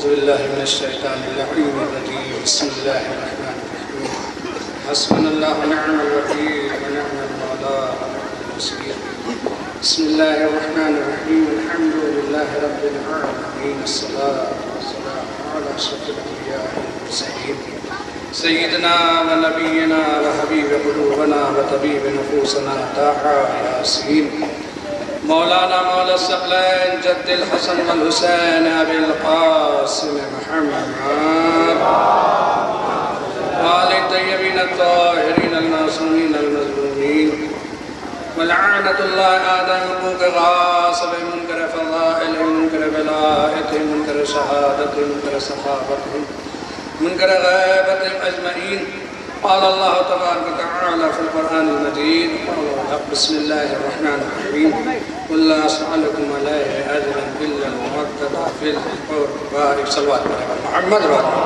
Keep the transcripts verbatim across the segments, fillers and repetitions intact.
بالله من الشيطان اللعين الرجيم بسم الله الرحمن الرحيم حسبنا الله ونعم الوكيل ونعم المولى ونعم النصير بسم الله الرحمن الرحيم الحمد لله رب العالمين الصلاة والسلام على أشرف الأنبياء والمرسلين سيدنا ونبينا وحبيب قلوبنا وطبيب نفوسنا طه ياسين مولانا مولا الثقلين جد الحسن والحسين أبي القاسم محمد وآل الطيبين الطاهرين المعصومين المظلومين ولعنة الله آدم حقوق غاصب منكر فضائل منكر ولاءة منكر شهادة منكر صحابة منكر غيبة أجمعين قال الله تبارك وتعالى في القرآن المجيد بسم الله الرحمن الرحيم قل لا أسألكم عليه أجرا إلا المودة في القربى صلوات محمد رسول الله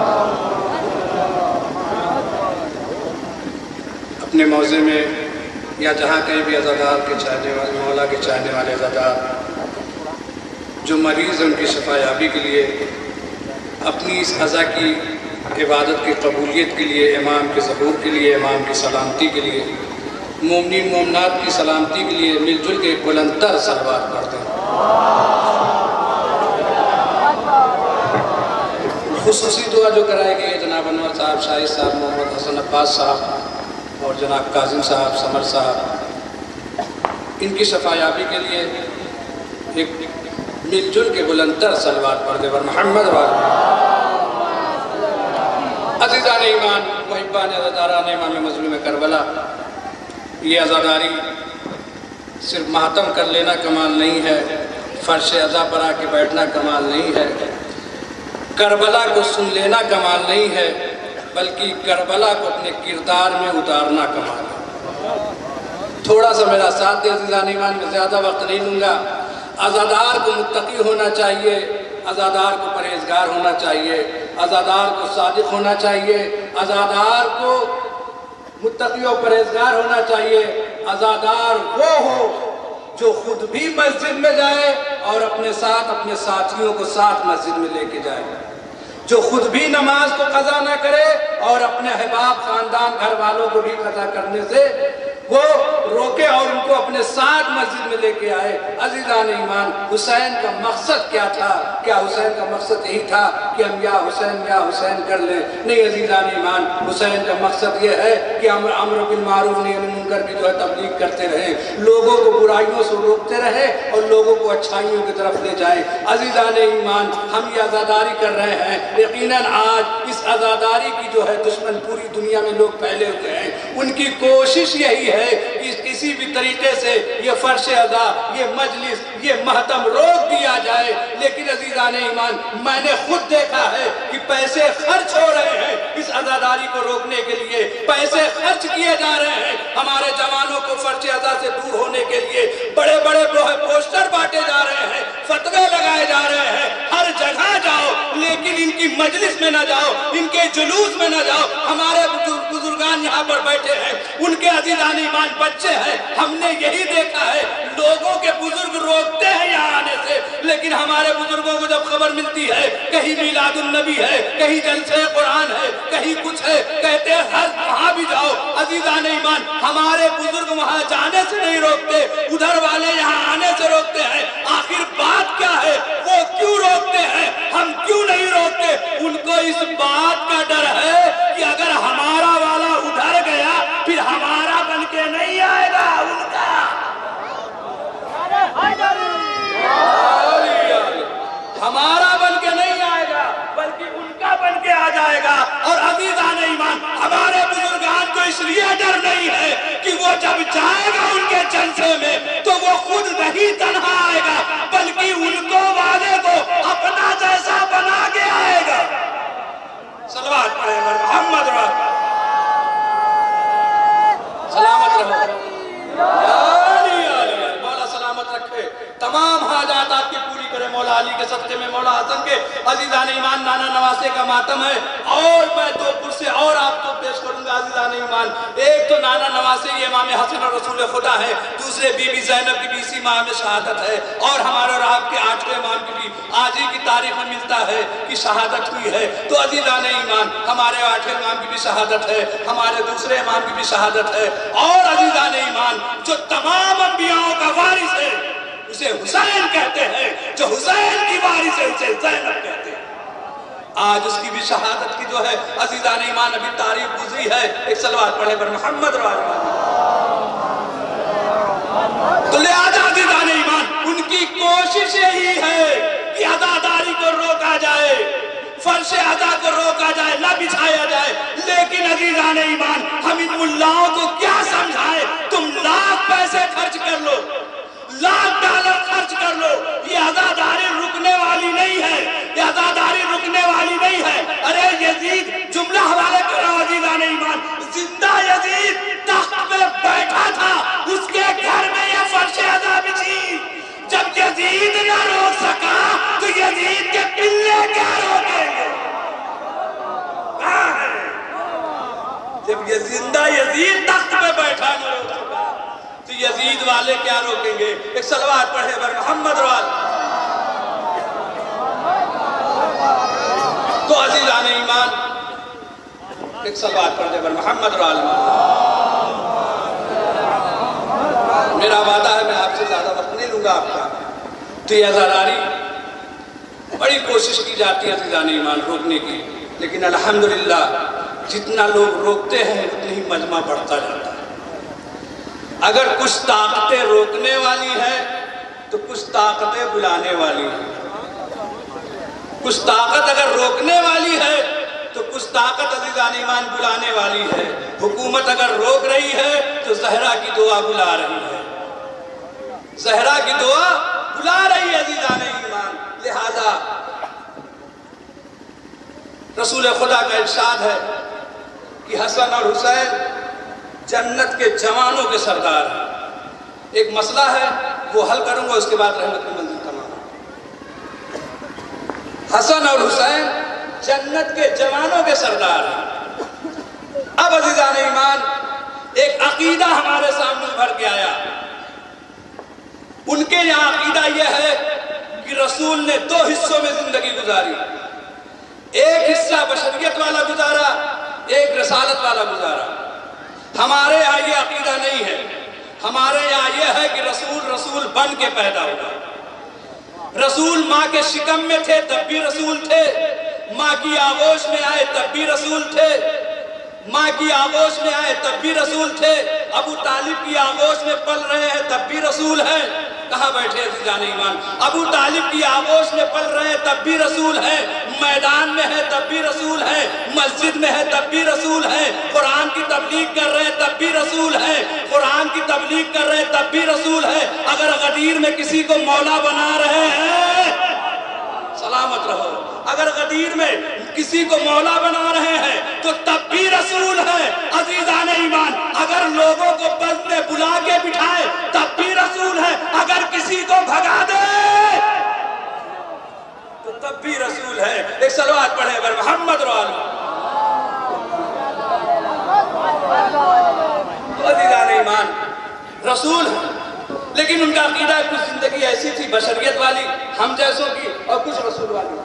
اپنے موضع میں یا جہاں کہیں بھی عزادار کے چاہنے والے مولا کے چاہنے والے عزادار جو مریض ہیں ان کی شفا یابی کے لیے اپنی اس عزا کی عبادت کی قبولیت کے لیے امام کے ظہور کے لیے امام کی سلامتی کے لیے مومنین مومنات کی سلامتی کے لیے مل جل کے بلندتر صلوات پڑھتے ہیں۔ خصوصی دعا جو کرائے گی جناب انور صاحب شاہد صاحب محمد حسن عباس صاحب اور جناب کاظم صاحب سمر صاحب ان کی شفا یابی کے لیے ایک مل جل کے بلندتر صلوات پڑھتے ہیں محمد والے عزیزان ایمان محبان عزاداران امام مظلوم کربلا یہ عزاداری صرف ماتم کر لینا کمال نہیں ہے، فرش عزا پر آ کے بیٹھنا کمال نہیں ہے، کربلا کو سن لینا کمال نہیں ہے، بلکہ کربلا کو اپنے کردار میں اتارنا کمال ہے۔ تھوڑا سا میرا ساتھ دے عزیزان ایمان، میں زیادہ وقت نہیں لوں گا۔ عزادار کو متقی ہونا چاہیے، عزادار کو پرہیزگار ہونا چاہیے، عزادار کو صادق ہونا چاہیے، عزادار کو متقی و پرہیزگار ہونا چاہیے۔ عزادار وہ ہو جو خود بھی مسجد میں جائے اور اپنے ساتھ اپنے ساتھیوں کو ساتھ مسجد میں لے کے جائے، جو خود بھی نماز کو قضا نہ کرے اور اپنے احباب خاندان گھر والوں کو بھی قضا کرنے سے وہ روکے اور ان کو اپنے ساتھ مسجد میں لے کے آئے۔ عزیزان ایمان، حسین کا مقصد کیا تھا؟ کیا حسین کا مقصد یہی تھا کہ ہم یا حسین یا حسین کر لیں؟ نہیں عزیزان ایمان، حسین کا مقصد یہ ہے کہ ہم امر بالمعروف نہی عن المنکر کی جو ہے تبلیغ کرتے رہیں، لوگوں کو برائیوں سے روکتے رہیں اور لوگوں کو اچھائیوں کی طرف لے جائیں۔ عزیزان ایمان، ہم یہ عزاداری کر رہے ہیں، یقیناً آج اس عزاداری کی جو ہے دشمن پوری دنیا میں لوگ پھیلے ہوئے ہیں، ان کی کوشش یہی ہے کہ کسی بھی طریقے سے یہ فرش عزا، یہ مجلس، یہ محتم روک دیا جائے۔ لیکن عزیزان ایمان، میں نے خود دیکھا ہے کہ پیسے خرچ ہو رہے ہیں اس عزاداری کو روکنے کے لیے، پیسے خرچ کیے جا رہے ہیں ہمارے جوانوں کو فرش عزا سے دور ہونے کے لیے، بڑے بڑے پوسٹر بانٹے جا رہے ہیں، فتوے لگائے جا رہے ہیں، ہر جگہ جاؤ لیکن ان کی مجلس میں نہ جاؤ، ان کے جلوس میں نہ جاؤ۔ ہمارے بزرگان یہاں پر بیٹھے ہیں، ان کے عزیزان ایمان بچے ہیں، ہم نے یہی دیکھا ہے لوگوں کے بزرگ روکتے ہیں یہاں آنے سے، لیکن ہمارے بزرگوں کو جب خبر ملتی ہے کہیں میلاد النبی ہے، کہیں جلسے قرآن ہے، کہیں کچھ ہے، کہتے ہیں ہر وہاں بھی جاؤ۔ عزیزان ایمان، ہمارے بزرگ وہاں جانے سے نہیں روکتے، ادھر والے یہاں آنے سے روکتے ہیں۔ آخر بات کیا ہے؟ وہ کیوں روکتے ہیں؟ ہم کیوں نہیں روکتے؟ ان کو اس بات کا ڈر ہے کہ اگر ہمارا والا ادھر گیا پھر ہمارا بن کے نہیں آئے گا، ان کا ہمارا بن کے نہیں آئے گا بلکہ ان کا بن کے آ جائے گا۔ اور عزیزان ایمان، ہمارے بزرگان کو اس لیے ڈر نہیں ہے کہ وہ جب جائے گا ان کے جلسے میں تو وہ خود نہیں تنہا آئے گا بلکہ ان کو والے کو اپنا جیسا بنا کے آئے گا۔ صلوات پڑھیں محمد رسول سلامت رہو، مولا سلامت رکھے، تمام حاجات آپ کی پوری کرے مولا مولا علی کے صدقے میں مولا حسن کے عزیزان ایمان نانا نواسے کا ماتم ہے. اور میں دو پرسے اور آپ کو پیش کروں گا عزیزان ایمان. ایک تو نانا نواسے یہ امام حسن اور رسول خدا ہے, دوسرے بی بی زینب کی بیسویں ماہ میں شہادت ہے, اور ہمارے اور آپ کے آٹھویں امام کی بھی آج ہی کی تاریخ میں ملتا ہے کہ شہادت ہوئی ہے. تو عزیزان ایمان ہمارے آٹھویں امام کی بھی شہادت ہے, ہمارے دوسرے امام کی بھی شہادت ہے. اور عزیزان ایمان جو تمام انبیاءوں کا وارث ہے اسے حسین کہتے ہیں, جو حسین کی وارث ہے اسے زینب کہتے ہیں. آج اس کی بھی شہادت کی جو ہے عزیزان ایمان ابھی تاریخ گزری ہے. ایک صلوات پڑھے بر محمد رو آل محمد. تو لہذا عزیزان ایمان ان کی کوشش یہی ہے کہ عزاداری کو روکا جائے, فرش ادا کو روکا جائے, نہ بچھایا جائے. لیکن عزیزان ایمان ہم ان ملاؤں کو کیا سمجھائے, تم لاکھ پیسے خرچ کر لو, لاکھ ڈالر خرچ کر لو, یہ عزاداری رکنے والی نہیں ہے, یہ عزاداری رکنے والی نہیں ہے. ارے یزید جملہ حوالے کر رہا ہوں عزیزان ایمان, زندہ یزید تخت پہ بیٹھا تھا, اس کے گھر میں یہ فرش ادا بچھی. جب یزید نہ روک سکا تو یزید کے پلے کیا روکیں گے؟ جب یہ زندہ یزید تخت پہ بیٹھا نہ روک سکا تو یزید والے کیا روکیں گے؟ ایک صلوات پڑھے بر محمد روال. تو عزیزان ایمان ایک صلوات پڑھے بر محمد روال. میرا وعدہ ہے میں آپ سے زیادہ وقت نہیں لوں گا آپ کا. تو یہ عزاداری بڑی کوشش کی جاتی ہے عزیزان ایمان روکنے کی, لیکن الحمدللہ جتنا لوگ روکتے ہیں اتنی ہی مجمع بڑھتا جاتا ہے. اگر کچھ طاقتیں روکنے والی ہیں تو کچھ طاقتیں بلانے والی ہیں. کچھ طاقت اگر روکنے والی ہے تو کچھ طاقت عزیزان ایمان بلانے والی ہے. حکومت اگر روک رہی ہے تو زہرا کی دعا بلا رہی ہے, زہرا کی دعا بلا رہی ہے عزیزان ایمان. لہذا رسول خدا کا ارشاد ہے کہ حسن اور حسین جنت کے جوانوں کے سردار ہیں. ایک مسئلہ ہے وہ حل کروں گا, اس کے بعد رحمت کی منزل تمام. حسن اور حسین جنت کے جوانوں کے سردار ہیں. اب عزیزان ایمان ایک عقیدہ ہمارے سامنے بھر کے آیا. ان کے یہاں عقیدہ یہ ہے کہ رسول نے دو حصوں میں زندگی گزاری, ایک حصہ بشریت والا گزارا, ایک رسالت والا گزارا. ہمارے یہاں یہ عقیدہ نہیں ہے. ہمارے یہاں یہ ہے کہ رسول رسول بن کے پیدا ہوا. رسول ماں کے شکم میں تھے تب بھی رسول تھے, ماں کی آغوش میں آئے تب بھی رسول تھے, ماں کی آغوش میں آئے تب بھی رسول تھے, ابو طالب کی آغوش میں پل رہے ہیں تب بھی رسول ہیں. کہاں بیٹھے عزیزان ایمان؟ ابو طالب کی آغوش میں پل رہے ہیں تب بھی رسول ہیں, میدان میں ہے تب بھی رسول ہیں, مسجد میں ہے تب بھی رسول ہیں, قرآن کی تبلیغ کر رہے ہیں تب بھی رسول ہیں, قرآن کی تبلیغ کر رہے ہیں تب بھی رسول ہیں. اگر غدیر میں کسی کو مولا بنا رہے ہیں سلامت رہو, اگر غدیر میں کسی کو مولا بنا رہے ہیں تو تب بھی رسول ہیں. عزیزان ایمان اگر لوگوں کو بس میں بلا کے بٹھائے تب بھی رسول ہیں, اگر کسی کو بھگا دے تو تب بھی رسول ہے. ایک صلوات پڑھے بر محمد رو آل. تو عزیزان ایمان رسول ہیں, لیکن ان کا عقیدہ ہے کچھ زندگی ایسی تھی بشریت والی ہم جیسوں کی اور کچھ رسول والی.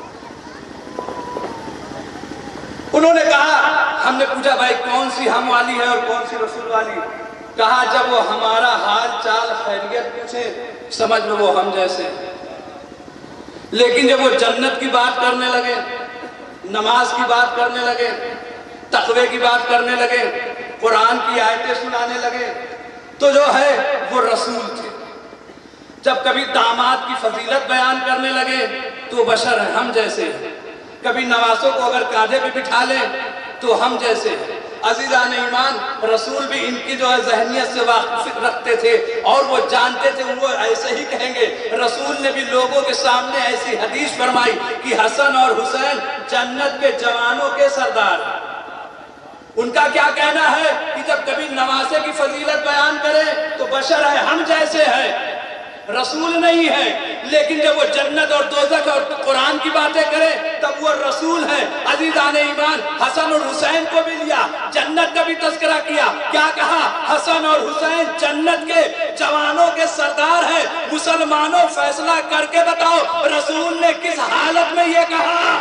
انہوں نے کہا, ہم نے پوچھا بھائی کون سی ہم والی ہے اور کون سی رسول والی؟ کہا جب وہ ہمارا حال چال خیریت پوچھے سمجھ میں وہ ہم جیسے ہیں, لیکن جب وہ جنت کی بات کرنے لگے, نماز کی بات کرنے لگے, تقوی کی بات کرنے لگے, قرآن کی آیتیں سنانے لگے تو جو ہے وہ رسول تھے. جب کبھی داماد کی فضیلت بیان کرنے لگے تو بشر ہیں ہم جیسے ہیں, کبھی نواسوں کو اگر کاندھے پہ بٹھا لیں تو ہم جیسے ہیں. عزیزان ایمان رسول بھی ان کی جو ہے ذہنیت سے واقف رکھتے تھے اور وہ جانتے تھے وہ ایسے ہی کہیں گے. رسول نے بھی لوگوں کے سامنے ایسی حدیث فرمائی کہ حسن اور حسین جنت کے جوانوں کے سردار. ان کا کیا کہنا ہے کہ جب کبھی نواسے کی فضیلت بیان کرے تو بشر ہے ہم جیسے ہیں, رسول نہیں ہے، لیکن جب وہ جنت اور دوزخ اور قرآن کی باتیں کرے تب وہ رسول ہے۔ عزیزان ایمان، حسن اور حسین کو بھی لیا، جنت کا بھی تذکرہ کیا، کیا کہا؟ حسن اور حسین جنت کے جوانوں کے سردار ہیں۔ مسلمانوں فیصلہ کر کے بتاؤ رسول نے کس حالت میں یہ کہا؟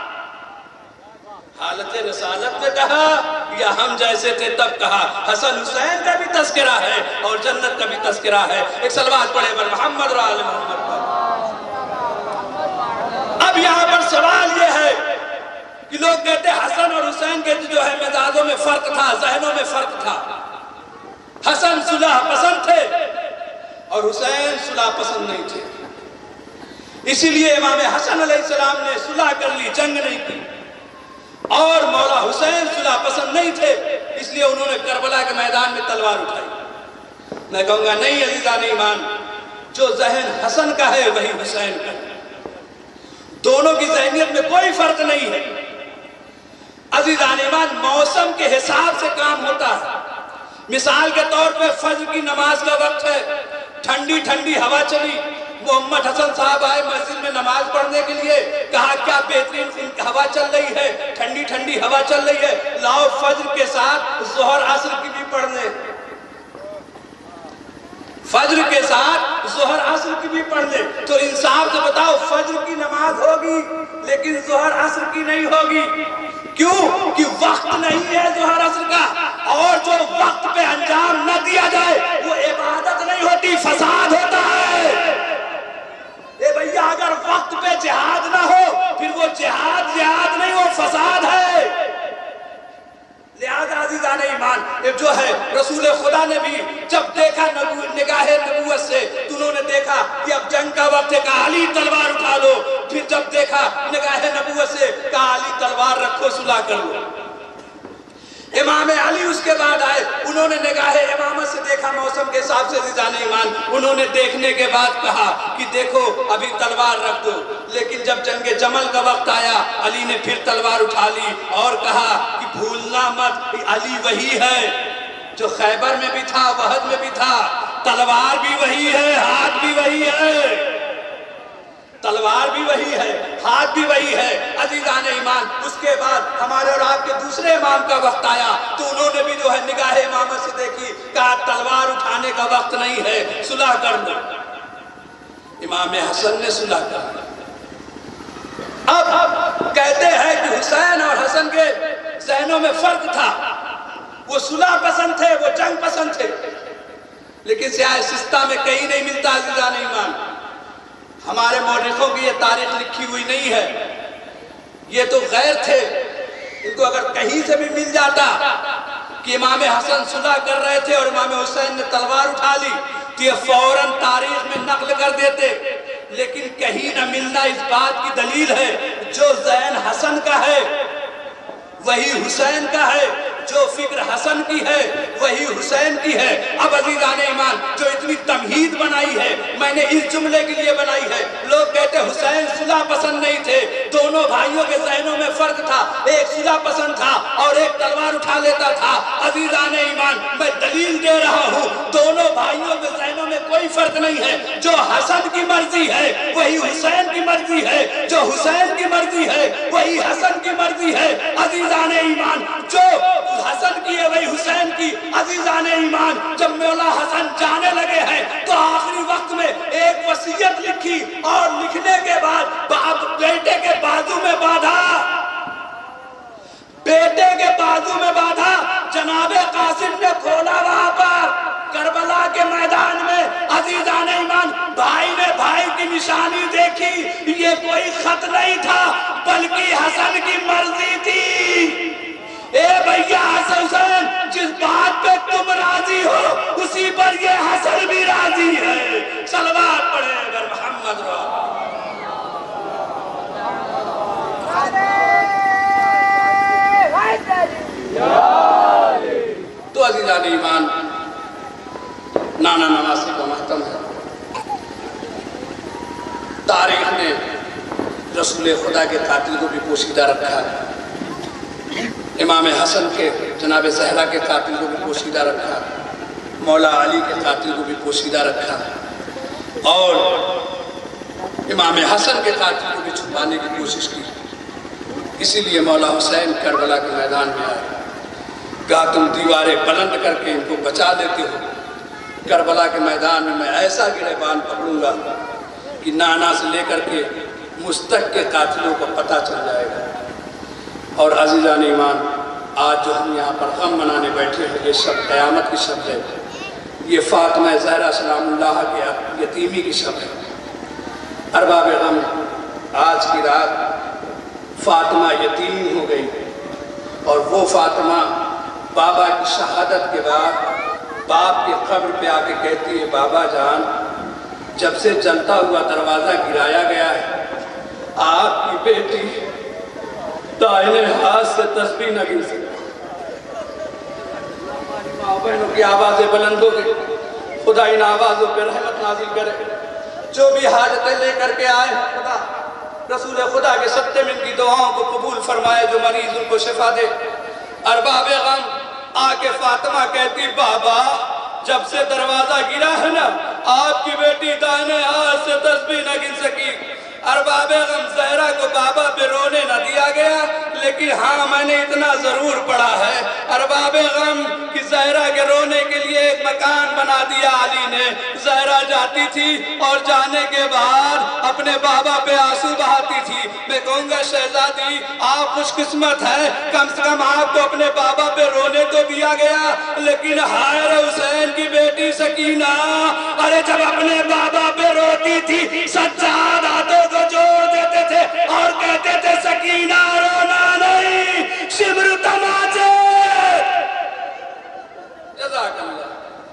حالت رسالت میں کہا یا ہم جیسے تھے تب کہا؟ حسن حسین کا بھی تذکرہ ہے اور جنت کا بھی تذکرہ ہے۔ ایک صلوات پڑھے بر محمد اور آل محمد پر۔ اب یہاں پر سوال یہ ہے کہ لوگ کہتے ہیں حسن اور حسین کے جو ہے مزاجوں میں فرق تھا، ذہنوں میں فرق تھا۔ حسن صلح پسند تھے اور حسین صلح پسند نہیں تھے، اسی لیے امام حسن علیہ السلام نے صلح کر لی، جنگ نہیں کی، اور مولا حسین صلح پسند نہیں تھے، اس لیے انہوں نے کربلا کے میدان میں تلوار اٹھائی۔ میں کہوں گا نہیں عزیزان ایمان، جو ذہن حسن کا ہے وہی حسین کا ہے، دونوں کی ذہنیت میں کوئی فرق نہیں ہے۔ عزیزان ایمان، موسم کے حساب سے کام ہوتا ہے۔ مثال کے طور پہ فجر کی نماز کا وقت ہے، ٹھنڈی ٹھنڈی ہوا چلی، محمد حسن صاحب آئے مسجد میں نماز پڑھنے کے لیے، کہا کیا بہترین ہوا چل رہی ہے، ٹھنڈی ٹھنڈی ہوا چل رہی ہے، لاؤ فجر کے ساتھ ظہر عصر کی بھی پڑھ لیں، فجر کے ساتھ ظہر عصر کی بھی پڑھ لیں۔ تو انصاف سے بتاؤ فجر کی نماز ہوگی لیکن ظہر عصر کی نہیں ہوگی، کیوں؟ کہ وقت نہیں ہے ظہر عصر کا، اور جو وقت پہ انجام نہ دیا جائے وہ عبادت نہیں ہوتی، فساد ہوتا ہے۔ اے بھئیہ اگر وقت پہ جہاد نہ ہو پھر وہ جہاد جہاد نہیں، وہ فساد ہے۔ لہذا عزیزان ایمان، جو ہے رسول خدا نے بھی جب دیکھا نگاہ نبوت سے تو انہوں نے دیکھا کہ اب جنگ کا وقت ہے، کہا علی تلوار اٹھا لو، پھر جب دیکھا نگاہ نبوت سے کہا علی تلوار رکھو، صلح کر لو۔ امام علی اس کے بعد آئے، انہوں نے نگاہ امامت سے دیکھا موسم کے حساب سے عزیزان ایمان، انہوں نے دیکھنے کے بعد کہا کہ دیکھو ابھی تلوار رکھ دو، لیکن جب جنگ جمل کا وقت آیا علی نے پھر تلوار اٹھا لی اور کہا کہ بھولنا مت علی وہی ہے جو خیبر میں بھی تھا، وحد میں بھی تھا، تلوار بھی وہی ہے، ہاتھ بھی وہی ہے، تلوار بھی وہی ہے، ہاتھ بھی وہی ہے۔ عزیزان ایمان، اس کے بعد ہمارے اور آپ کے دوسرے امام کا وقت آیا تو انہوں نے بھی جو ہے نگاہ امامت سے دیکھی، کہا تلوار اٹھانے کا وقت نہیں ہے، صلح کر لو۔ امام حسن نے صلح کر اب اب کہتے ہیں کہ حسین اور حسن کے ذہنوں میں فرق تھا، وہ صلح پسند تھے، وہ جنگ پسند تھے، لیکن سیاہ سستہ میں کہیں نہیں ملتا عزیزان ایمان۔ ہمارے مورخوں کی یہ تاریخ لکھی ہوئی نہیں ہے، یہ تو غیر تھے، ان کو اگر کہیں سے بھی مل جاتا کہ امام حسن صلح کر رہے تھے اور امام حسین نے تلوار اٹھا لی تو یہ فوراً تاریخ میں نقل کر دیتے، لیکن کہیں نہ ملنا اس بات کی دلیل ہے جو ذہن حسن کا ہے وہی حسین کا ہے، جو فکر حسن کی ہے وہی حسین کی ہے۔ اب عزیزان ایمان، جو اتنی تمہید بنائی ہے میں نے اس جملے کے لیے بنائی ہے، لوگ کہتے حسین صلح پسند نہیں تھے، دونوں بھائیوں کے ذہنوں میں فرق تھا، ایک صلح پسند تھا اور ایک تلوار اٹھا لیتا تھا۔ عزیزان ایمان، میں دلیل دے رہا ہوں دونوں بھائیوں کے ذہنوں میں کوئی فرق نہیں ہے، جو حسن کی مرضی ہے وہی حسین کی مرضی ہے، جو حسین کی مرضی ہے وہی حسن کی مرضی ہے۔ عزیزان ایمان، جو حسن کی ہے وہی حسین کی۔ عزیزان ایمان، جب مولا حسن جانے لگے ہیں تو آخری وقت میں ایک وصیت لکھی اور لکھنے کے بعد بیٹے کے بازو میں باندھا، بیٹے کے بازو میں باندھا، جناب قاسم نے کھولا وہاں پر کربلا کے میدان میں۔ عزیزان ایمان، بھائی نے بھائی کی نشانی دیکھی، یہ کوئی خط نہیں تھا بلکہ حسن کی مرضی تھی۔ اے بھیا حسن حسین، جس بات پہ تم راضی ہو اسی پر یہ حسن بھی راضی ہے۔ صلوات پڑھے اگر محمد رو۔ تو عزیزان ایمان، نانا نواسی کا ماتم ہے، تاریخ نے رسول خدا کے قاتل کو بھی پوشیدہ رکھا ہے، امام حسن کے جناب زہرا کے قاتل کو بھی پوشیدہ رکھا، مولا علی کے قاتل کو بھی پوشیدہ رکھا۔ اور امام حسن کے قاتل کو بھی چھپانے کی کوشش کی۔ اسی لیے مولا حسین کربلا کے میدان میں آئے۔ کہا تم دیواریں بلند کر کے ان کو بچا دیتے ہو، کربلا کے میدان میں میں ایسا گریبان پکڑوں گا کہ نانا سے لے کر کے مستق کے قاتلوں کو پتہ چل جائے گا۔ اور عزیزان ایمان، آج جو ہم یہاں پر غم منانے بیٹھے ہیں، یہ شب قیامت کی شب ہے۔ یہ فاطمہ زہرا سلام اللہ کے یتیمی کی شب ہے۔ ارباب غم، آج کی رات فاطمہ یتیم ہو گئی، اور وہ فاطمہ بابا کی شہادت کے بعد باپ کے قبر پہ آ کے کہتی ہے، بابا جان، جب سے جلتا ہوا دروازہ گرایا گیا ہے، آپ کی بیٹی دائنے ہاتھ سے تسبیح نہ گر سکتی۔ ہماری ماں بہنوں کی آوازیں بلند ہو گئی۔ خدا ان آوازوں پہ رحمت نازل کرے۔ جو بھی حاجتیں لے کر کے آئے، خدا رسول خدا کے ستے میں ان کی دعاؤں کو قبول فرمائے، جو مریض ان کو شفا دے۔ ارباب غم آ کے فاطمہ کہتی، بابا جب سے دروازہ گرا ہے نا، آپ کی بیٹی دائنے ہاتھ سے تسبیح نہ گر سکی۔ ارباب غم، زہرا کو بابا پہ رونے نہ دیا گیا، لیکن ہاں میں نے اتنا ضرور پڑھا ہے ارباب غم کہ زہرا کے رونے کے لیے ایک مکان بنا دیا علی نے۔ زہرا جاتی تھی اور جانے کے بعد اپنے بابا پہ آنسو بہاتی تھی۔ میں کہوں گا شہزادی، آپ خوش قسمت ہے، کم سے کم آپ کو اپنے بابا پہ رونے تو دیا گیا، لیکن ہائے حسین کی بیٹی سکینہ، ارے جب اپنے بابا پہ روتی تھی، سجاد ہاتھوں کو جوڑ دیتے تھے اور کہتے تھے، سکینہ رونا نہیں، شبر تماچے۔ جزاک اللہ۔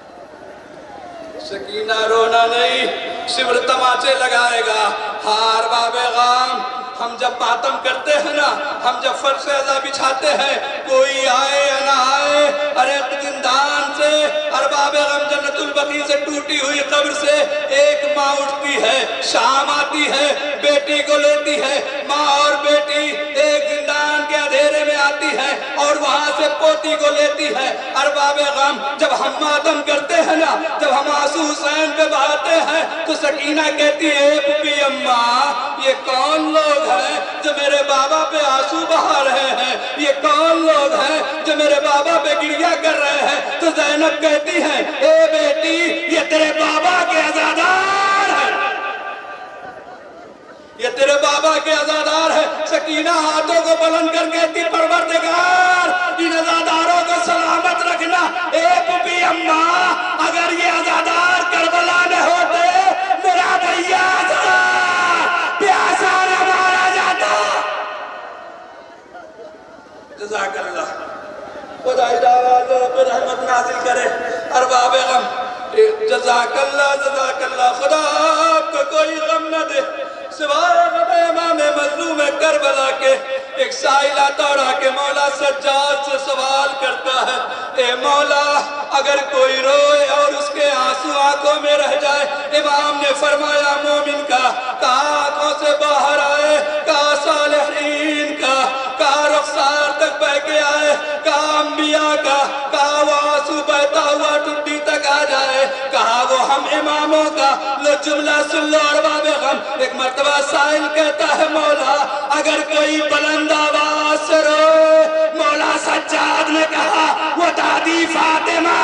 سکینہ رونا نہیں، شبر تماچے لگائے گا۔ ہاں ارباب غم، ہم جب ماتم کرتے ہیں نا، ہم جب فرش ازا بچھاتے ہیں، کوئی آئے یا نہ آئے، ارے زندان سے ارباب غم جنت البقیع سے ٹوٹی ہوئی قبر سے ایک ماں اٹھتی ہے، شام آتی ہے، بیٹی کو لیتی ہے۔ ماں اور بیٹی ایک زندان کے اندھیرے میں آتی ہے اور وہاں سے پوتی کو لیتی ہے۔ ارباب غم، جب ہم ماتم کرتے ہیں نا، جب ہم آنسو حسین پہ بہاتے ہیں، تو سکینہ کہتی ہے، پپی اماں، یہ کون لوگ ہیں جو میرے بابا پہ آنسو بہا رہے ہیں؟ یہ کون لوگ ہیں جو میرے بابا پہ گریہ کر رہے ہیں؟ تو زینب کہتی ہے، اے بیٹی، یہ تیرے بابا کے عزادار ہیں، یہ تیرے بابا کے عزادار ہیں۔ سکینہ ہاتھوں کو بلند کر کہتی، پروردگار، ان عزاداروں کو سلامت رکھنا۔ اے پپی اماں، اگر یہ عزادار کربلا میں ہوتے، میرا بھیا پیاسا نہ مارا جاتا۔ جزاک اللہ۔ خدا اجازت پر رحمت نازل کرے۔ ارباب غم، جزاک اللہ، جزاک اللہ۔ خدا آپ کو کوئی غم نہ دے سوائے غم امام مظلوم کربلا کے۔ ایک سائلہ دوڑا کے مولا سجاد سے سوال کرتا ہے، اے مولا، اگر کوئی روئے اور اس کے آنسو آنکھوں میں رہ جائے، امام نے فرمایا مومن کا، کہا آنکھوں سے باہر آئے، کہا صالحین کا، کہا رخسار تک بہ کے آئے، کہا انبیاء کا، کہا وہ آنسو بہتا ہوا ٹھڈی تک آ جائے، کہا وہ ہم اماموں کا۔ لو جملہ سن لو ارباب غم۔ ایک مرتبہ سائل کہتا ہے، مولا اگر کوئی بلند آواز سے روئے، مولا سجاد نے کہا، وہ دادی فاطمہ۔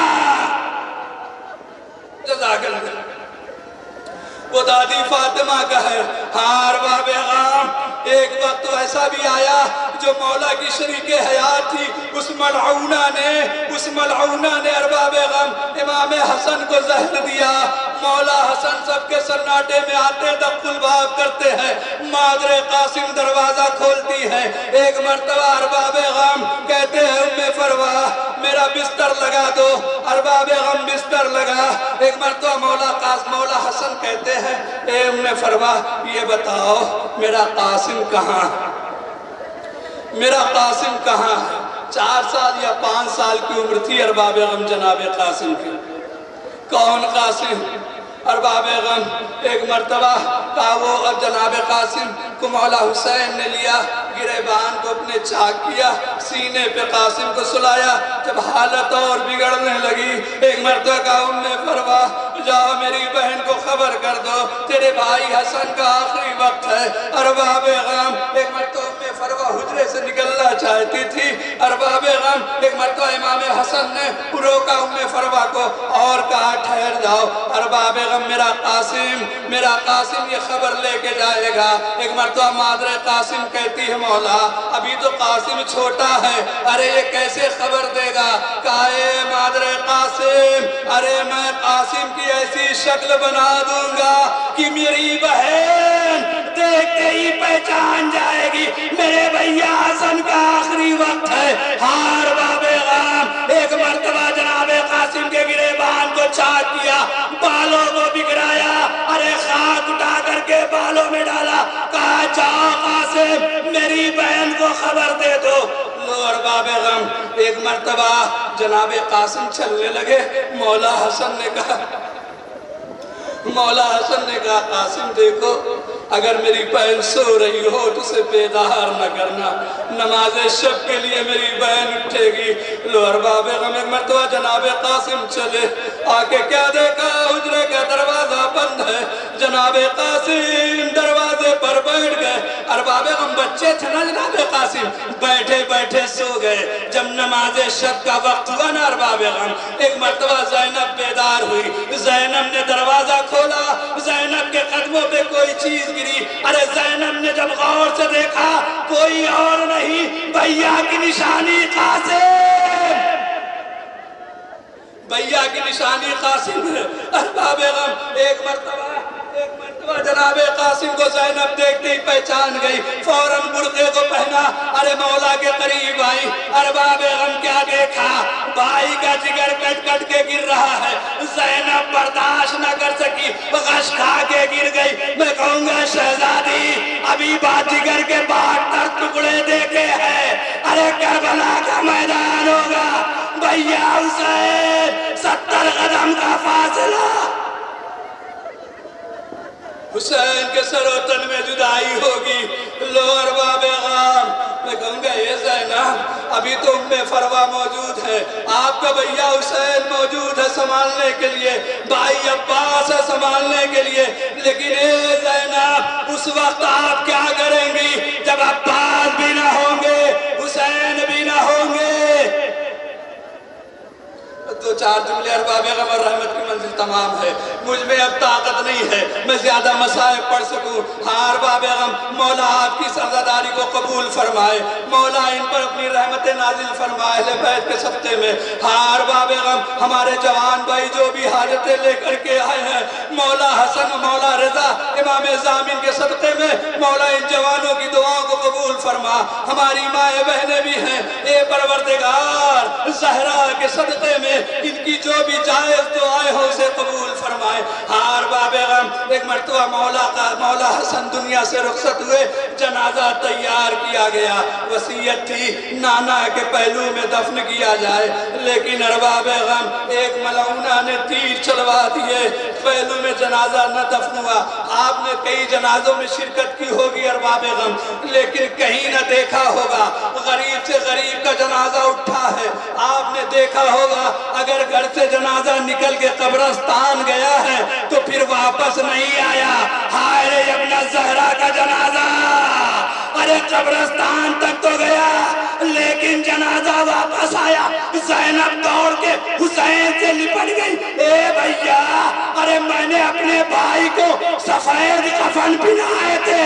جزاک اللہ۔ وہ دادی فاطمہ کا ہے۔ ہاں ارباب غم، ایک وقت ایسا بھی آیا جو مولا کی شریک حیات تھی، اس ملعونہ نے اس ملعونہ نے ارباب غم امام حسن کو زہر دیا۔ مولا حسن سب کے سناٹے میں آتے دق الباب کرتے ہیں، مادر قاسم دروازہ کھولتی ہے۔ ایک مرتبہ ارباب غم کہتے ہیں، ام فروا میرا بستر لگا دو۔ ارباب غم بستر لگا۔ ایک مرتبہ مولا قاسم مولا حسن کہتے ہیں، اے ام فروا یہ بتاؤ میرا قاسم کہاں میرا قاسم کہاں ہے؟ چار سال یا پانچ سال کی عمر تھی ارباب غم جناب قاسم کی۔ کون قاسم؟ ارباب غم ایک مرتبہ کہا وہ جناب قاسم کو مولا حسین نے لیا، گریبان کو اپنے چاک کیا، سینے پہ قاسم کو سلایا۔ جب حالت اور بگڑنے لگی، ایک مرتبہ کہا ام فروا جاؤ میری بہن کو خبر کر دو تیرے بھائی حسن کا آخری وقت ہے۔ ارباب غم ایک مرتبہ ام فروا حجرے سے نکلنا چاہتی تھی۔ ارباب غم ایک مرتبہ امام حسن نے روکا ام فروا کو اور کہا ٹھہر جاؤ۔ ارباب غم میرا قاسم میرا قاسم یہ خبر لے کے جائے گا۔ ایک مرتبہ مادر قاسم کہتی ہے مولا ابھی تو قاسم چھوٹا ہے، ارے یہ کیسے خبر دے گا؟ کہا اے مادر قاسم ارے میں قاسم کی ایسی شکل بنا دوں گا کہ میری بہن دیکھتے ہی پہچان جائے گی میرے بھیا حسن کا آخری وقت ہے۔ ہار باب غام ایک مرتبہ جناب قاسم کے گریبان کو چاک کیا، بالوں کو بگڑایا، ارے خاک اٹھا کر کے بالوں میں ڈالا، کہا جاؤ قاسم میری بہن کو خبر دے دو۔ لو ارباب غم ایک مرتبہ جناب قاسم چلنے لگے۔ مولا حسن نے کہا مولا حسن نے کہا قاسم دیکھو اگر میری بہن سو رہی ہو تو اسے بیدار نہ کرنا، نماز شب کے لیے میری بہن اٹھے گی۔ لو ارباب غم ایک مرتبہ جناب قاسم چلے، آکے کیا دیکھا حجرے کا دروازہ بند ہے۔ جناب قاسم دروازے پر بیٹھ گئے۔ ارباب غم بچے تھے نا جناب قاسم، بیٹھے بیٹھے سو گئے۔ جب نماز شب کا وقت ہوا نا ارباب غم ایک مرتبہ زینب بیدار ہوئی، زینب نے دروازہ کھولا، زینب کے قدموں پہ کوئی چیز گری، ارے زینب نے جب غور سے دیکھا کوئی اور نہیں بھیا کی نشانی قاسم، بھیا کی نشانی قاسم ہے۔ ارباب غم ایک مرتبہ ایک مرتبہ جناب قاسم کو زینب دیکھتے ہی پہچان گئی، فوراً برقعے کو پہنا، ارے مولا کے قریب آئی۔ ارباب غم کیا دیکھا بھائی کا جگر کٹ کٹ کے گر رہا ہے، زینب برداشت نہ کر سکی، غش کھا کے گر گئی۔ میں کہوں گا شہزادی ابھی بات جگر کے بہتر ٹکڑے دیکھے ہیں، ارے کربلا کا میدان ہوگا، بھیا حسین ستر قدم کا فاصلہ، حسین کے سر و تن میں جدائی ہوگی۔ لو ارباب غام میں کہوں گا یہ زینب ابھی تو ام فروا موجود ہے، آپ کا بھیا حسین موجود ہے سنبھالنے کے لیے، بھائی عباس ہے سنبھالنے کے لیے، لیکن اے زینب اس وقت آپ کیا کریں گی جب عباس بھی نہ ہوں گے حسین بھی نہ ہوں گے؟ دو چار جملے ارباب غم اور رحمت کی منزل تمام ہے، مجھ میں اب طاقت نہیں ہے میں زیادہ مسائب پڑھ سکوں۔ ہاں ارباب غم مولا آپ کی سرداری کو قبول فرمائے، مولا ان پر اپنی رحمت نازل فرمائے اہل بیت کے صدقے میں۔ ہاں ارباب غم ہمارے جوان بھائی جو بھی حاجتیں لے کر کے آئے ہیں مولا حسن مولا رضا امام زامن کے صدقے میں مولا ان جوانوں کی دعاؤں کو قبول فرما، ہماری مائیں بہنیں بھی ہیں اے پروردگار زہرا کے صدقے میں ان کی جو بھی جائز دعائیں ہو اسے قبول فرمائے۔ ہاں ارباب غم ایک مرتبہ مولا کا مولا حسن دنیا سے رخصت ہوئے، جنازہ تیار کیا گیا، وصیت تھی نانا کے پہلو میں دفن کیا جائے، لیکن ارباب غم ایک ملعونہ نے تیر چلوا دیے، پہلو میں جنازہ نہ دفن ہوا۔ آپ نے کئی جنازوں میں شرکت کی ہوگی ارباب غم، لیکن کہیں نہ دیکھا ہوگا غریب سے غریب کا جنازہ اٹھا ہے، آپ نے دیکھا ہوگا اگر گھر سے جنازہ نکل کے قبرستان گیا ہے تو پھر واپس نہیں آیا۔ ہائے ابن زہرا کا جنازہ ارے قبرستان تک تو گیا لیکن جنازہ واپس آیا، زینب دوڑ کے حسین سے لپٹ گئی، اے بھیا ارے میں نے اپنے بھائی کو سفید کفن پہنائے تھے،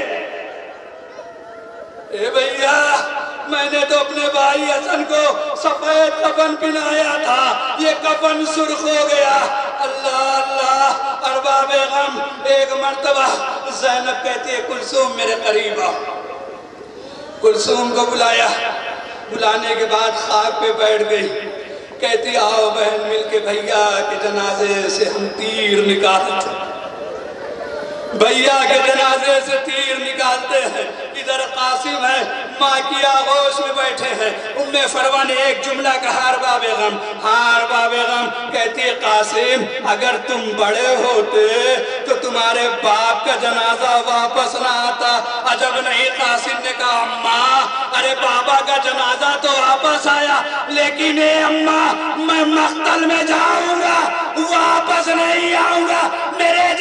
اے بھیا میں نے تو اپنے بھائی حسن کو سفید کفن پہنایا تھا، یہ کفن سرخ ہو گیا۔ اللہ اللہ ارباب غم ایک مرتبہ زینب کہتی ہے کلثوم میرے قریب آؤ، کلثوم کو بلایا، بلانے کے بعد خاک پہ بیٹھ گئی، کہتی آؤ بہن مل کے بھیا کے جنازے سے ہم تیر نکالتے ہیں، بھیا کے جنازے سے تیر نکالتے ہیں۔ ادھر قاسم ہے ماں کی آغوش میں بیٹھے ہیں، ام فروا نے ایک جملہ کہا ارباب غم، ہاں ارباب غم کہتی ہے قاسم اگر تم بڑے ہوتے تو تمہارے باپ کا جنازہ واپس نہ آتا۔ عجب نہیں، قاسم نے کہا اماں ارے بابا کا جنازہ تو واپس آیا لیکن اے اماں میں مقتل میں جاؤں گا واپس نہیں آؤں گا، میرے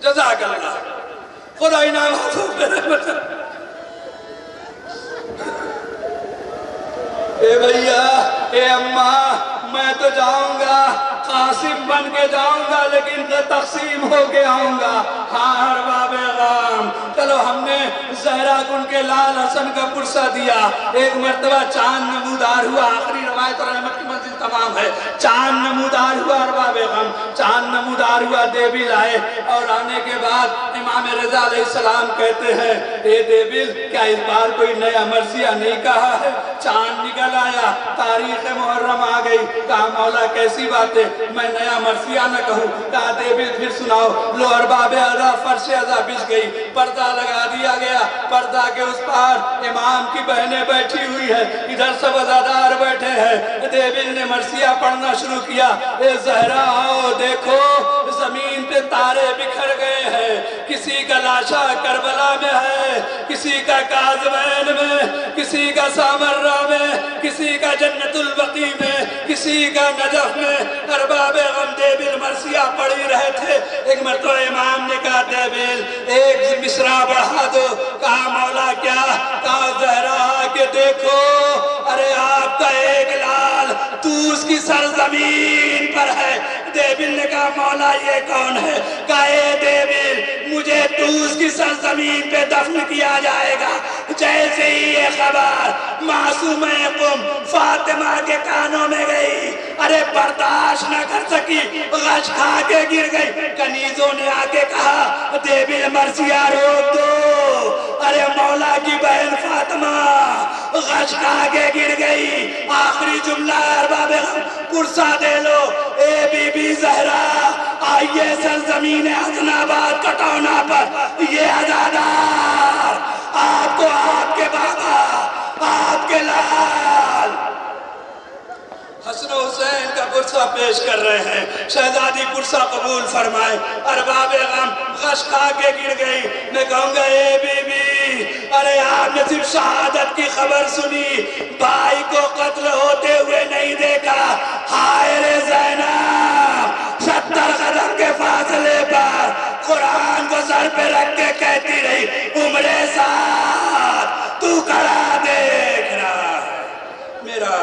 जज़ाक अल्लाह, खुदा इनामतों पे रहमत। ए भैया, ए अम्मा, मैं तो जाऊंगा, कासिम बन के जाऊंगा, लेकिन तकसीम होके आऊंगा। हाँ अरबाब गाम, चलो हमने ज़हरा गुन के लाल हसन का पुरसा दिया। एक मर्तबा चांद नमूदार हुआ, आखिरी रवायत और रहमत की मंजिल तमाम है। चांद नमूदार हुआ अरबाब गाम, चांद नमूदार हुआ, देबिल आए, और आने के बाद इमाम रज़ा अलैहिस्सलाम कहते हैं, ए देबिल, क्या इस बार कोई नया मर्सिया नहीं कहा है? चांद निकल आया, तारीख मुहर्रम आ गई। कहा मौला कैसी बात है, मैं नया मर्सिया न कहूँ? कहा देबिल फिर सुनाओ। लो अरबाब अज़ा फर्श अज़ा बिछ गई, पर्दा लगा दिया गया, पर्दा के उस पार इमाम की बहनें बैठी हुई है, इधर सब अज़ादार बैठे हैं। देबिल ने मर्सिया पढ़ना शुरू किया। ए ज़हरा आओ देखो, जमीन पे तारे बिखर गए हैं, किसी का लाशा करबला में है, किसी का काज़मैन में, किसी का सामर्रा में, किसी का जन्नतुल बकी में, किसी का नजफ में। अरबाब गम देबिल मर्सिया पढ़ी रहे थे। एक मरतबा इमाम ने कहा देबिल एक मिसरा बढ़ा दो। कहा मौला क्या? कहा ज़हरा के देखो, अरे आपका एक लाल तूस की सरजमीन पर है। देबिल ने कहा मौला ये कौन है? कहा ए देबिल, मुझे तूस की सरजमीन पे दफन किया जाएगा। जैसे ही ये खबर मासूम कुम फातिमा के कानों में गई, अरे बर्दाश्त न कर सकी, गश खा के गिर गई। कनीजों ने आके कहा देबिल मर्सिया रोक दो। अरे मौला की बहन फातिमा गश खा के गिर गई। आखिरी जुमला अरबाब पुरसा दे लो, ए बीबी ज़हरा आइए सरजमीन हसनाबाद कटौना पर, ये अज़ादार आपको आपके बाबा, आपके लाल हसन हुसैन का पुरसा पेश कर रहे हैं। शहजादी पुरसा कबूल फरमाए। अरबाब गम गश खा के गिर गई। मैं कहूँगा ए बीबी, अरे आपने सिर्फ शहादत की खबर सुनी, भाई को कत्ल होते हुए नहीं देखा। हाय रे ज़ैनब, सत्तर कदम के फासले पर कुरान को सर पे रख के कहती रही, उम्रे साथ तू खड़ा देख रहा है मेरा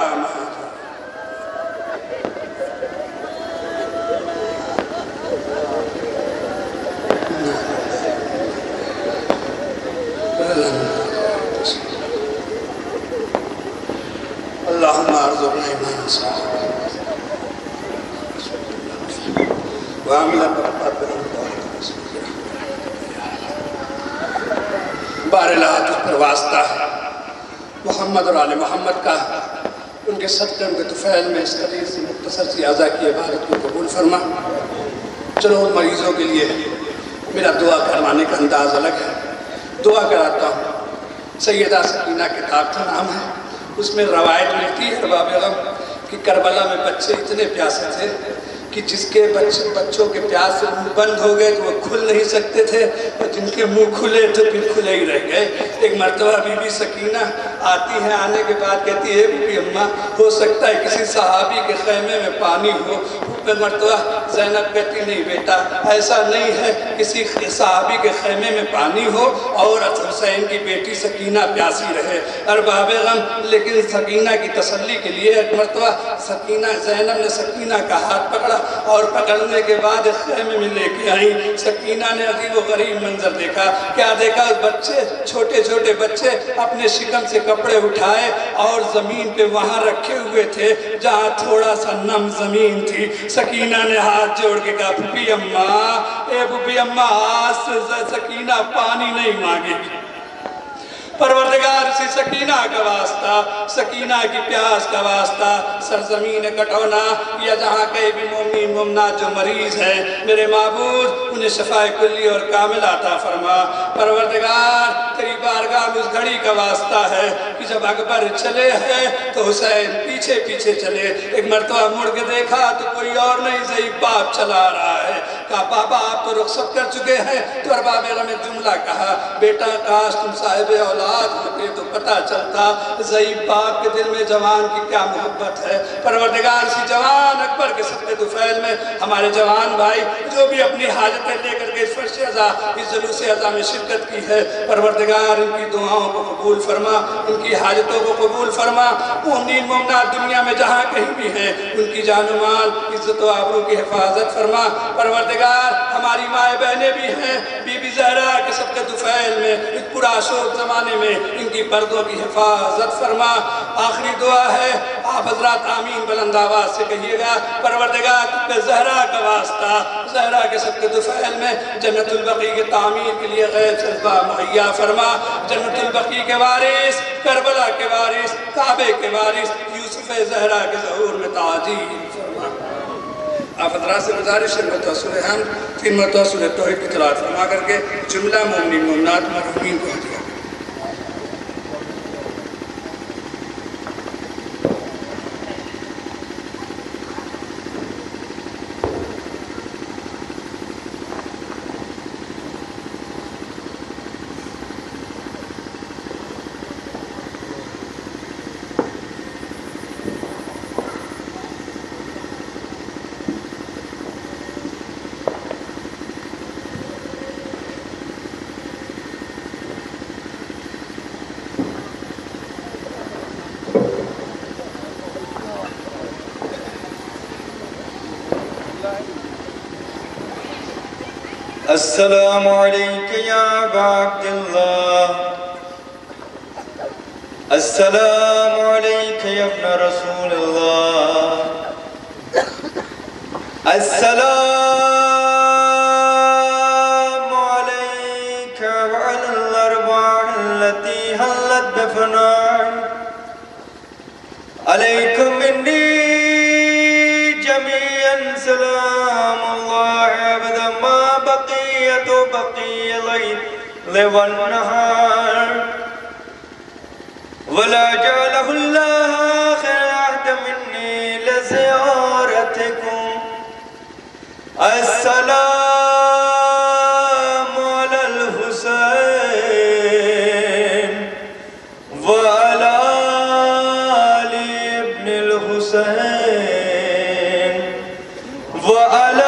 अल्लाहुम्मा अर्ज़ुक़ना ईमानन सालिहन व अमलन बारला तुझ पर वास्ता है मोहम्मद और आले मोहम्मद का, उनके सदक़े उनके तुफ़ैल में इस कदीर से मुख्तसर सी अज़ा की इबादत को कबूल फरमा। चलो उन मरीज़ों के लिए मेरा दुआ करवाने का अंदाज़ अलग है। दुआ कराता हूँ। सैयदा सकीना किताब का नाम है, उसमें रवायत मिलती है अरबाब गम कि करबला में बच्चे इतने प्यासे थे कि जिसके बच्चे बच्चों के प्यास से मुंह बंद हो गए तो वो खुल नहीं सकते थे, और जिनके मुंह खुले तो फिर खुले ही रह गए। एक मर्तबा बीबी सकीना आती है, आने के बाद कहती है बीबी अम्मा, हो सकता है किसी सहाबी के खैमे में पानी हो। फिर मर्तबा ज़ैनब कहती नहीं बेटा, ऐसा नहीं है, किसी सहाबी के खैमे में पानी हो और हुसैन की बेटी सकीना प्यासी रहे। अरबाब गम लेकिन सकीना की तसल्ली के लिए एक मर्तबा सकीना ज़ैनब ने सकीना का हाथ पकड़ा और पकड़ने के बाद खैमे में लेके आई। सकीना ने अजीब व गरीब मंजर देखा। क्या देखा? बच्चे, छोटे छोटे बच्चे अपने शिकम से कपड़े उठाए और ज़मीन पे वहाँ रखे हुए थे जहाँ थोड़ा सा नम ज़मीन थी। सकीना ने हाथ जोड़ के कहा फूफी अम्मा, ए फूफी अम्मा, आज से सकीना पानी नहीं मांगेगी। परवरदिगार से सकीना का वास्ता, सकीना की प्यास का वास्ता, सरजमीन कटौना या जहाँ कहीं भी मोमिन मुमना जो मरीज है, मेरे माबूद उन्हें शफाए कुल्ली और कामिल अता फरमा। परवरदिगार तेरी बारगाह में उस घड़ी का वास्ता है कि जब अकबर चले हैं तो हुसैन पीछे पीछे चले। एक मरतबा मुड़ के देखा तो कोई और नहीं, सही बाप चला रहा है। کہا بابا آپ تو رخصت کر چکے ہیں۔ تو ارباب غم ایک جملہ کہا، بیٹا کاش تم صاحب اولاد ہوتے تو پتہ چلتا ضعیف باپ کے دل میں جوان کی کیا محبت ہے۔ پروردگار اسی جوان اکبر کے صدقے طفیل میں ہمارے جوان بھائی جو بھی اپنی حاجتیں لے کر کے اس فرش عزا اس جلوس عزا میں شرکت کی ہے، پروردگار ان کی دعاؤں کو قبول فرما، ان کی حاجتوں کو قبول فرما۔ مومنین مومنات دنیا میں جہاں کہیں بھی ہیں ان کی جان و مال عزت و آبرو کی حفاظت فرما۔ پروردگار ہماری مائیں بہنیں بھی ہیں، بی بی زہرا کے صدقے طفیل میں اس پرآشوب زمانے میں ان کی پردوں کی حفاظت فرما۔ آخری دعا ہے، آپ حضرات آمین بلند آواز سے کہیے گا، پروردگار تم پہ زہرا کا واسطہ، زہرا کے صدقے طفیل میں جنت البقیع کے تعمیر کے لیے غیب سزبہ مہیا فرما۔ جنت البقیع کے وارث، کربلا کے وارث، کعبے کے وارث یوسف زہرا کے ظہور میں تعجیل فرما۔ آپ حضرات سے گزارش ہے متوسل حمد تین متوسل توحید کی تلاوت فرما کر کے جملہ مومنین مومنات مرحومین کو ہدیہ۔ السلام علیکہ یا ابا عبداللہ، السلام علیکہ یا ابن رسول اللہ، السلام علیکہ وعلی الاربع التي حلت بفناء، علیکم منی جميعا سلام اللہ ابدا ما بقیت و بقی اللیل والنہار ولا جعلہ اللہ آخر عہد منی لزیارتکم۔ السلام علی الحسین وعلی علی ابن الحسین وعلی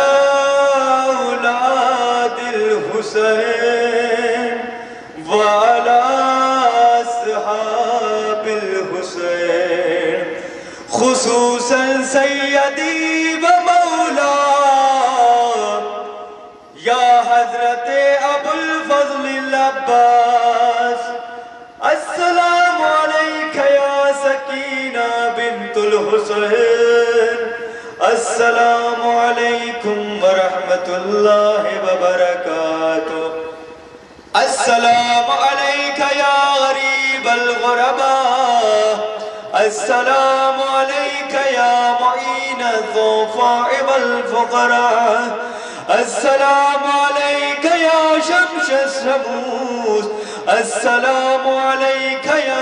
اولاد الحسین وعلی اصحاب الحسین، خصوصاً سیدی و مولا یا حضرت ابو الفضل العباس۔ السلام علیکہ یا سکینہ بنت الحسین، السلام علیکم ورحمت اللہ وبرکاتہ۔ السلام علیکہ یا غریب الغرباء، السلام علیکہ یا معین الضعفاء والفقراء، السلام علیکہ یا شمس الشموس، السلام علیکہ یا